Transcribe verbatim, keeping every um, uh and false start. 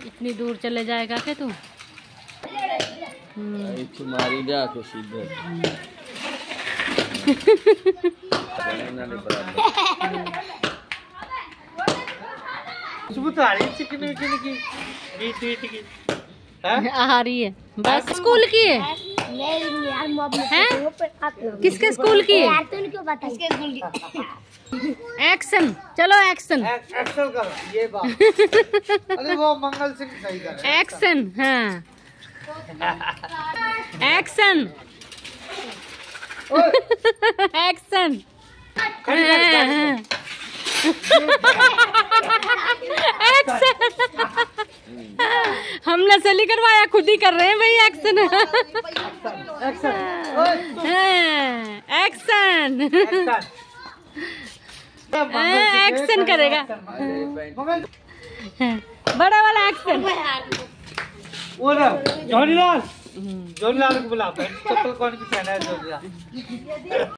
इतनी दूर चले जाएगा क्या तू? मारी जा के सीधे आ रही है बस। स्कूल की है? हैं? किसके स्कूल की है? एक्शन, चलो एक्शन। एक्शन कर ये बात। अरे वो मंगल सिंह सही कर। एक्शन, हाँ एक्शन एक्शन। हमने सली करवाया, खुद ही कर रहे हैं भाई एक्शन। एक्शन एक्शन करेगा, बड़ा वाला एक्शन। जॉनीलाल, जॉनीलाल को बुला, चप्पल कौन की पहना है जॉनीलाल।